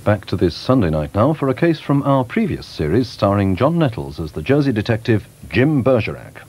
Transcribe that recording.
Back to this Sunday night now for a case from our previous series starring John Nettles as the Jersey detective Jim Bergerac.